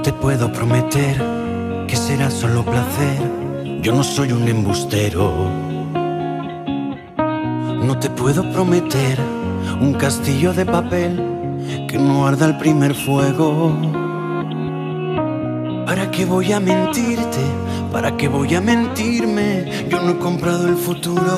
No te puedo prometer que será solo placer. Yo no soy un embustero. No te puedo prometer un castillo de papel que no arda el primer fuego. ¿Para qué voy a mentirte? ¿Para qué voy a mentirme? Yo no he comprado el futuro.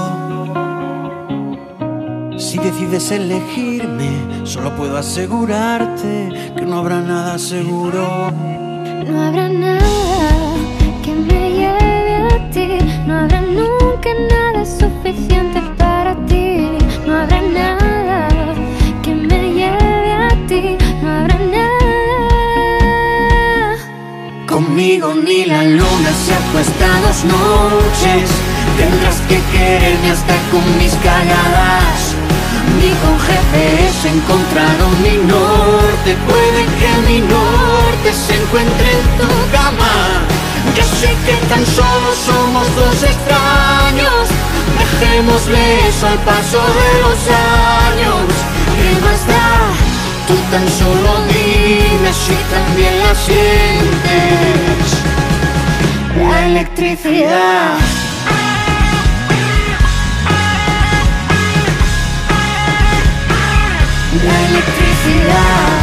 Si decides elegirme, solo puedo asegurarte que no habrá nada seguro. No habrá nada que me lleve a ti. No habrá nunca nada suficiente para ti. No habrá nada que me lleve a ti. No habrá nada. Conmigo ni la luna se acuesta 2 noches. Tendrás que quererme hasta con mis cagadas. Ni con GPS he encontrado mi norte. Puede que mi norte se encuentre en tu cama. Yo sé que tan solo somos 2 extraños. Dejémosle eso al paso de los años. ¿Qué más da? Tú tan solo dime si también la sientes. La electricidad. La electricidad.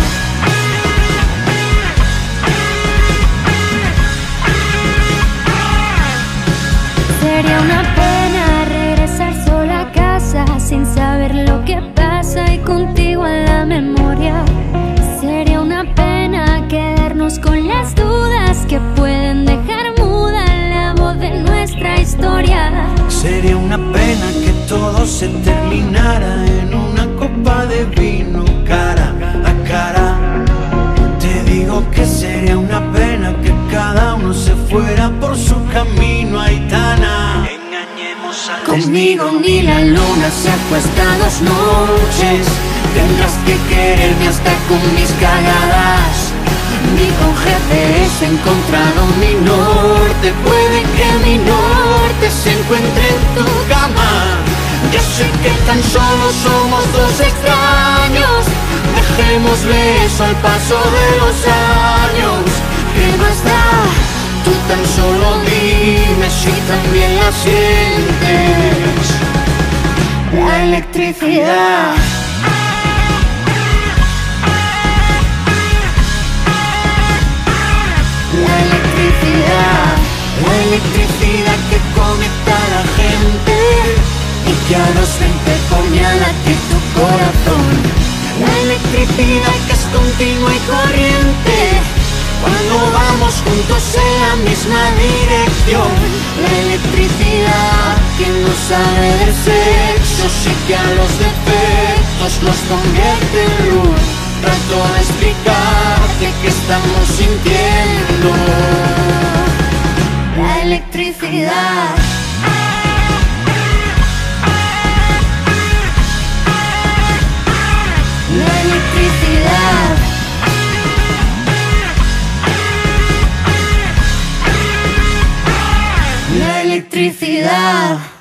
Sería una pena regresar sola a casa sin saber lo que pasa y contigo en la memoria. Sería una pena quedarnos con las dudas que pueden dejar muda la voz de nuestra historia. Sería una pena que todo se terminara en una copa de vino cara a cara. Te digo que sería una pena que cada uno se fuera por su camino, Aitana. Engañemos al Conmigo ni la luna se acuesta 2 noches. Tendrás que quererme hasta con mis cagadas. Ni con GPS he encontrado mi norte. Puede que mi norte se encuentre en tu cama. Yo sé que tan solo somos 2 extraños. Dejémosle eso al paso de los años. ¿Qué más da? Tú tan solo dime si también la sientes. La electricidad. La electricidad. La electricidad que conecta a la gente y que a los 20 pone a latir tu corazón. La electricidad que es continua y corriente cuando vamos juntos en la misma dirección. La electricidad que no sabe de sexo, sí que a los defectos los convierte en luz. Trato de explicarte que estamos sintiendo. La electricidad. La electricidad. La electricidad.